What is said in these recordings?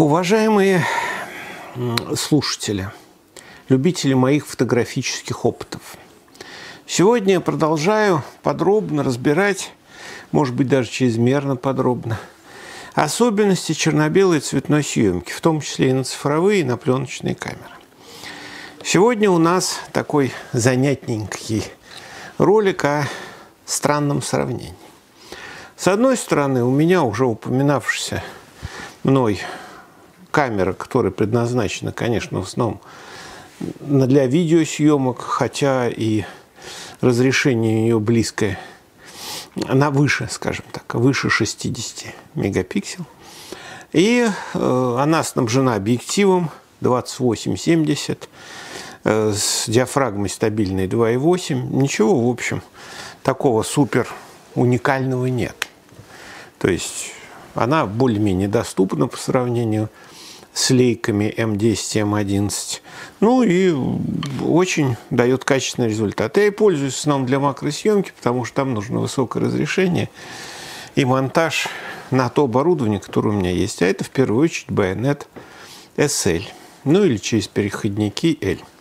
Уважаемые слушатели, любители моих фотографических опытов, сегодня я продолжаю подробно разбирать, может быть, даже чрезмерно подробно, особенности черно-белой цветной съемки, в том числе и на цифровые, и на пленочные камеры. Сегодня у нас такой занятненький ролик о странном сравнении. С одной стороны, у меня уже упоминавшаяся мной камера, которая предназначена, конечно, в основном для видеосъемок, хотя и разрешение ее близкое, она выше, скажем так, выше 60 мегапикселей. И она снабжена объективом 28-70 с диафрагмой стабильной 2,8. Ничего, в общем, такого супер уникального нет. То есть она более-менее доступна по сравнению с лейками М10, М11. Ну и очень дает качественный результат. Я и пользуюсь в основном для макросъемки, потому что там нужно высокое разрешение и монтаж на то оборудование, которое у меня есть. А это в первую очередь Bayonet SL. Ну или через переходники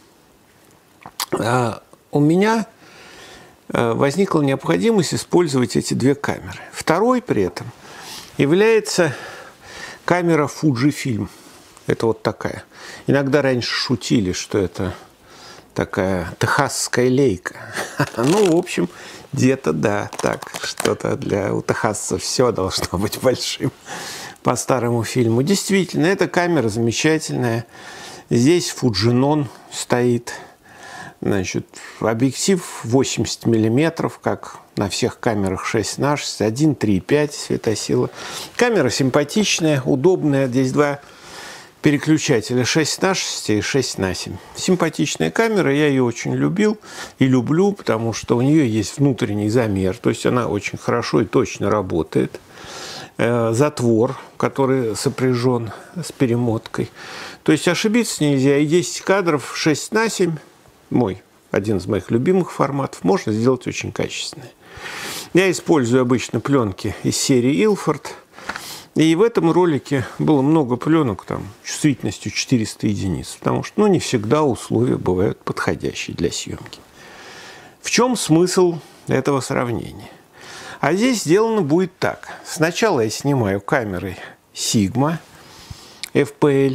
L. У меня возникла необходимость использовать эти две камеры. Второй при этом является камера Fujifilm. Это вот такая. Иногда раньше шутили, что это такая техасская лейка. Ну, в общем, где-то да, так, что-то у техасцев все должно быть большим по старому фильму. Действительно, эта камера замечательная. Здесь Fujinon стоит. Значит, объектив 80 миллиметров, как на всех камерах 6 на 6, 1, 3,5 светосила. Камера симпатичная, удобная. Здесь два переключателя 6 на 6 и 6 на 7. Симпатичная камера, я ее очень любил и люблю, потому что у нее есть внутренний замер, то есть она очень хорошо и точно работает. Затвор, который сопряжен с перемоткой. То есть ошибиться нельзя. И 10 кадров 6 на 7, один из моих любимых форматов, можно сделать очень качественные. Я использую обычно пленки из серии Ilford. И в этом ролике было много пленок там, чувствительностью 400 единиц, потому что не всегда условия бывают подходящие для съемки. В чем смысл этого сравнения? А здесь сделано будет так. Сначала я снимаю камерой Sigma FPL,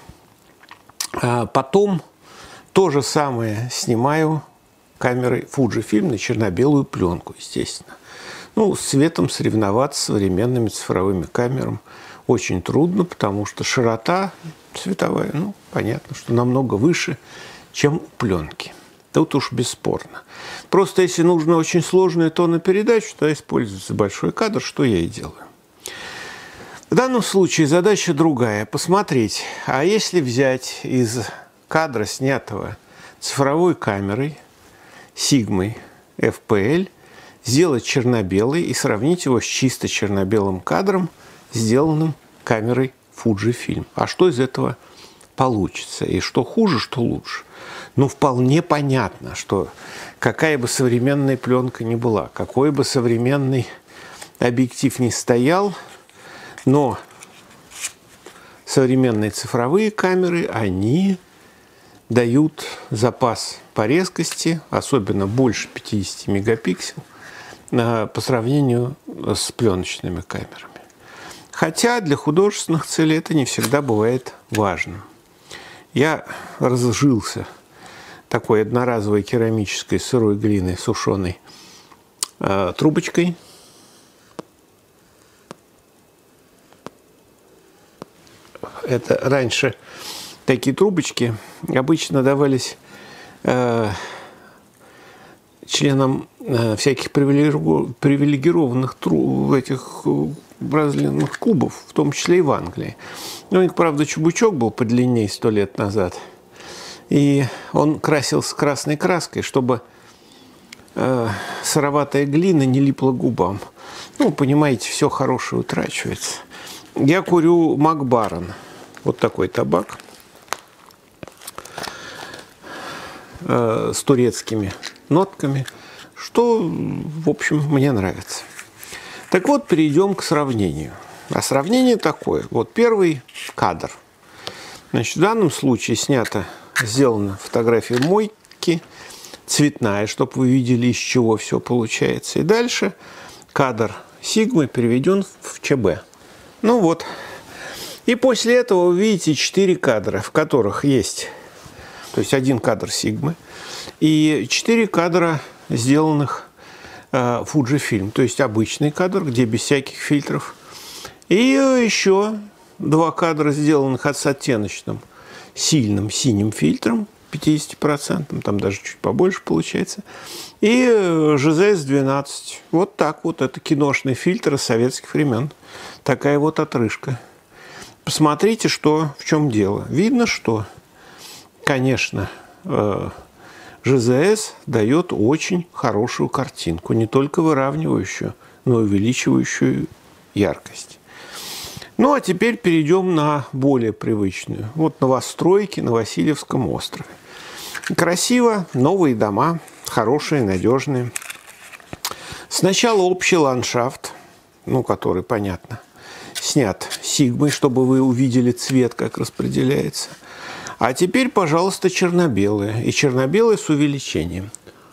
а потом то же самое снимаю камерой Fujifilm на черно-белую пленку, естественно. С цветом соревноваться с современными цифровыми камерами очень трудно, потому что широта цветовая, понятно, что намного выше, чем у пленки. Тут уж бесспорно. Просто если нужно очень сложную тонопередачу, то используется большой кадр, что я и делаю. В данном случае задача другая. Посмотреть, а если взять из кадра, снятого цифровой камерой Sigma FPL, сделать черно-белый и сравнить его с чисто черно-белым кадром, сделанным камерой Fujifilm. А что из этого получится? И что хуже, что лучше? Вполне понятно, что какая бы современная пленка ни была, какой бы современный объектив ни стоял, но современные цифровые камеры, они дают запас по резкости, особенно больше 50 мегапикселей, по сравнению с пленочными камерами. Хотя для художественных целей это не всегда бывает важным. Я разжился такой одноразовой керамической сырой глиной, сушеной трубочкой. Это раньше такие трубочки обычно давались членам всяких привилегированных этих разных клубов, в том числе и в Англии. У них, правда, чубучок был подлиннее 100 лет назад. И он красился красной краской, чтобы сыроватая глина не липла к губам. Понимаете, все хорошее утрачивается. Я курю Макбарон. Вот такой табак. С турецкими нотками, что, в общем, мне нравится. Так вот, перейдем к сравнению. А сравнение такое. Вот первый кадр. Значит, в данном случае сделана фотография мойки, цветная, чтобы вы видели, из чего все получается. И дальше кадр сигмы переведен в ЧБ. Ну вот. И после этого вы видите 4 кадра, в которых есть, то есть 1 кадр сигмы и 4 кадра, сделанных Fujifilm, то есть обычный кадр, где без всяких фильтров. И еще 2 кадра, сделанных с оттеночным сильным синим фильтром, 50%, там даже чуть побольше получается. И GZS-12. Вот так вот, это киношный фильтр советских времен. Такая вот отрыжка. Посмотрите, в чем дело. Видно, что, конечно, GZS дает очень хорошую картинку, не только выравнивающую, но и увеличивающую яркость. Ну, а теперь перейдем на более привычную. Вот новостройки на Васильевском острове. Красиво, новые дома, хорошие, надежные. Сначала общий ландшафт, который, понятно, снят сигмой, чтобы вы увидели цвет, как распределяется. А теперь, пожалуйста, черно-белые. И черно-белые с увеличением.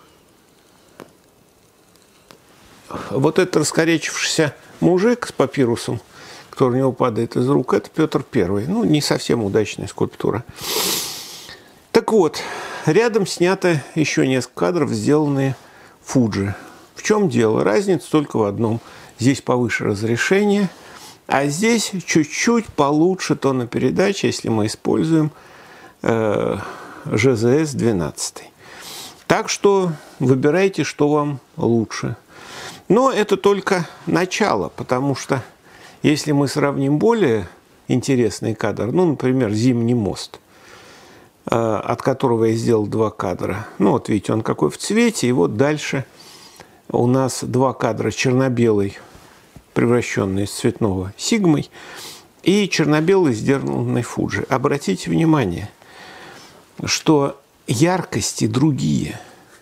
Вот этот раскорячившийся мужик с папирусом, который у него падает из рук, это Петр I. Не совсем удачная скульптура. Так вот, рядом снято еще несколько кадров, сделанные Fuji. В чем дело? Разница только в одном. Здесь повыше разрешение, а здесь чуть-чуть получше тонопередача, если мы используем GZS-12. Так что выбирайте, что вам лучше. Но это только начало, потому что если мы сравним более интересный кадр, например, «Зимний мост», от которого я сделал 2 кадра. Вот видите, он какой в цвете. И вот дальше у нас 2 кадра черно-белый, превращенный из цветного сигмой, и черно-белый, сделанный Fuji. Обратите внимание, что яркости другие.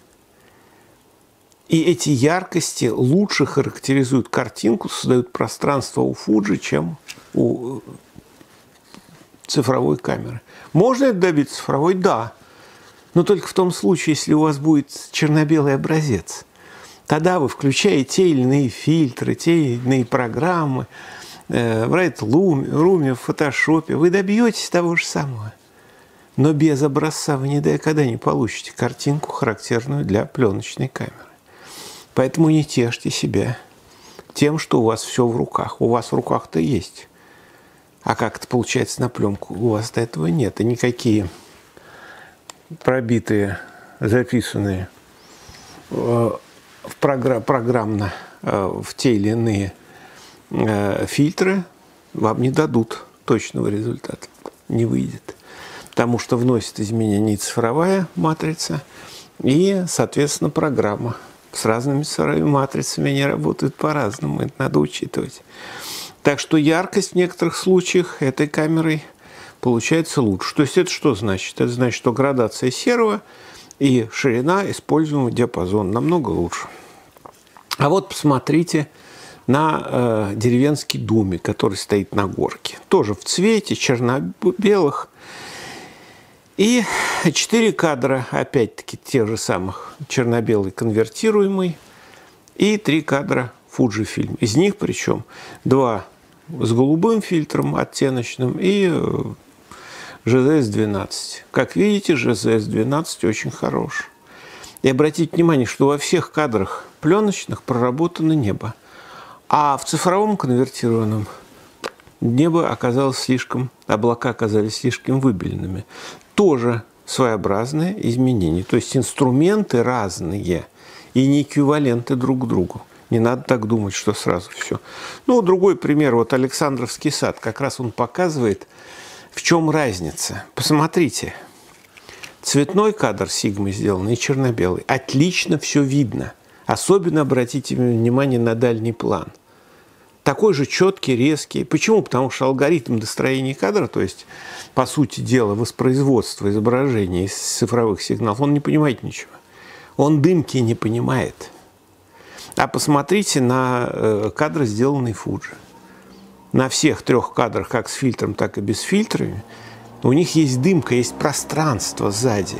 И эти яркости лучше характеризуют картинку, создают пространство у Fuji, чем у цифровой камеры. Можно это добиться цифровой? Да. Но только в том случае, если у вас будет черно-белый образец. Тогда вы, включая те или иные фильтры, те или иные программы, в Lightroom, в Photoshop, вы добьетесь того же самого. Но без образца вы никогда не получите картинку, характерную для пленочной камеры. Поэтому не тешьте себя тем, что у вас все в руках. У вас в руках-то есть. А как это получается на пленку? У вас до этого нет. И никакие пробитые, записанные программно в те или иные фильтры вам не дадут точного результата. Не выйдет. Потому что вносит изменения цифровая матрица и, соответственно, программа. С разными цифровыми матрицами они работают по-разному. Это надо учитывать. Так что яркость в некоторых случаях этой камерой получается лучше. То есть это что значит? Это значит, что градация серого и ширина используемого диапазона намного лучше. А вот посмотрите на деревенский домик, который стоит на горке. Тоже в цвете, черно-белых. И 4 кадра, опять-таки, тех же самых, черно-белый конвертируемый, и 3 кадра Fujifilm. Из них, причем, 2 с голубым фильтром оттеночным и GZS-12. Как видите, GZS-12 очень хорош. И обратите внимание, что во всех кадрах пленочных проработано небо. А в цифровом конвертированном небо оказалось облака оказались слишком выбеленными. Тоже своеобразные изменения. То есть инструменты разные и не эквиваленты друг к другу. Не надо так думать, что сразу все. Другой пример. Вот Александровский сад. Как раз он показывает, в чем разница. Посмотрите. Цветной кадр сигмой сделан и черно-белый. Отлично все видно. Особенно обратите внимание на дальний план. Такой же четкий, резкий. Почему? Потому что алгоритм достроения кадра, то есть, по сути дела, воспроизводство изображения из цифровых сигналов, он не понимает ничего. Он дымки не понимает. А посмотрите на кадры, сделанные Fuji. на всех 3 кадрах, как с фильтром, так и без фильтрами, у них есть дымка, есть пространство сзади.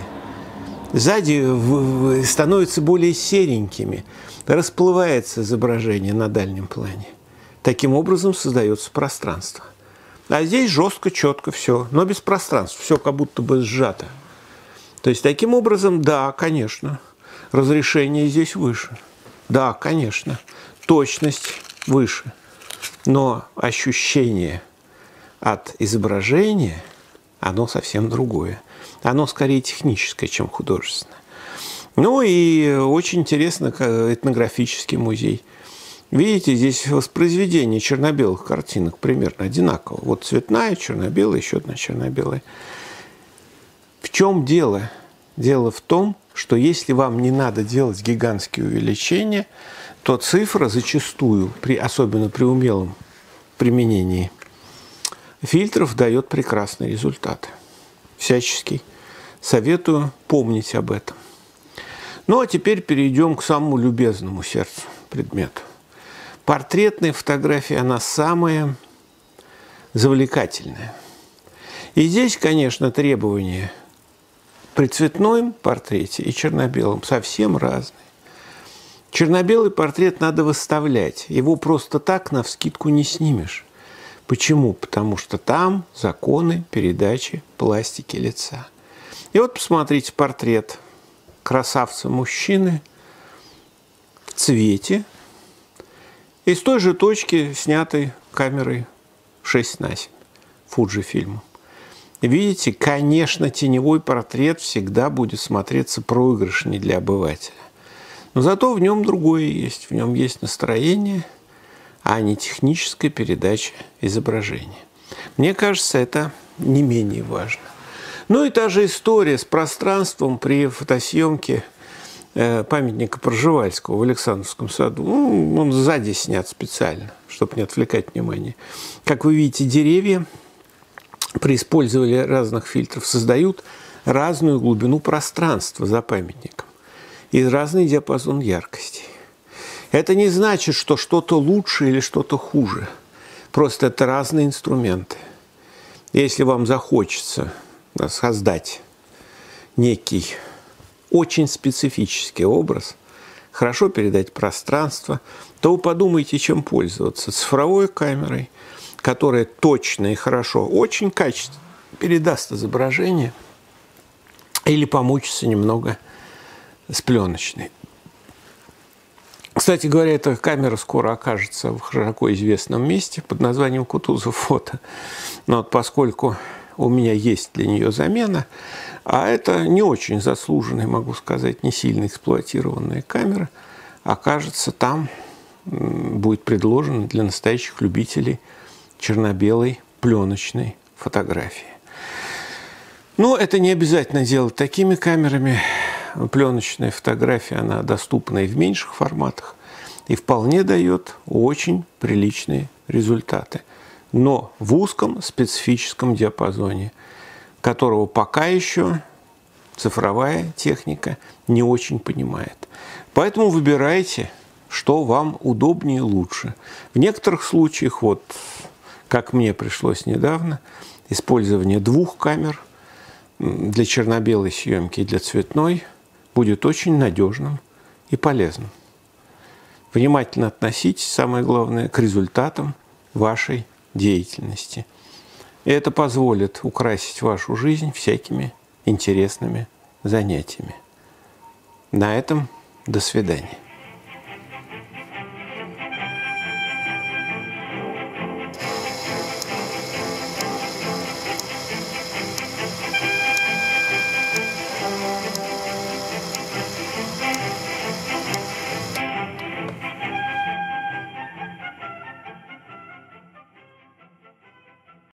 Сзади становятся более серенькими, расплывается изображение на дальнем плане. Таким образом создается пространство. А здесь жестко, четко все, но без пространства, все как будто бы сжато. То есть таким образом, да, конечно, разрешение здесь выше. Да, конечно, точность выше. Но ощущение от изображения, оно совсем другое. Оно скорее техническое, чем художественное. Ну и очень интересно этнографический музей. Видите, здесь воспроизведение черно-белых картинок примерно одинаково. Вот цветная, черно-белая, еще одна черно-белая. В чем дело? Дело в том, что если вам не надо делать гигантские увеличения, то цифра зачастую, особенно при умелом применении фильтров, дает прекрасный результат. Всячески советую помнить об этом. Ну а теперь перейдем к самому любезному сердцу предмету. Портретная фотография, она самая завлекательная. И здесь, конечно, требования при цветном портрете и черно-белом совсем разные. Черно-белый портрет надо выставлять. Его просто так навскидку не снимешь. Почему? Потому что там законы передачи пластики лица. И вот посмотрите портрет красавца-мужчины в цвете из той же точки, снятой камерой 6:7 Fujifilm. Видите, конечно, теневой портрет всегда будет смотреться проигрышнее для обывателя. Но зато в нем другое есть. В нем есть настроение, а не техническая передача изображения. Мне кажется, это не менее важно. Ну и та же история с пространством при фотосъемке памятника Пржевальского в Александровском саду. Ну, он сзади снят специально, чтобы не отвлекать внимание. Как вы видите, деревья при использовании разных фильтров создают разную глубину пространства за памятником и разный диапазон яркости. Это не значит, что что-то лучше или что-то хуже. Просто это разные инструменты. Если вам захочется создать некий очень специфический образ, хорошо передать пространство, то вы подумайте, чем пользоваться. Цифровой камерой, которая точно и хорошо, очень качественно передаст изображение, или помучиться немного с пленочной. Кстати говоря, эта камера скоро окажется в широко известном месте под названием Кутузов фото. Но вот поскольку у меня есть для нее замена, а это не очень заслуженная, могу сказать, не сильно эксплуатированная камера, окажется там, будет предложена для настоящих любителей черно-белой пленочной фотографии. Но это не обязательно делать такими камерами. Пленочная фотография, она доступна и в меньших форматах, и вполне дает очень приличные результаты. Но в узком специфическом диапазоне, которого пока еще цифровая техника не очень понимает. Поэтому выбирайте, что вам удобнее и лучше. В некоторых случаях, вот как мне пришлось недавно, использование 2 камер для черно-белой съемки и для цветной будет очень надежным и полезным. Внимательно относитесь, самое главное, к результатам вашей деятельности. И это позволит украсить вашу жизнь всякими интересными занятиями. На этом до свидания.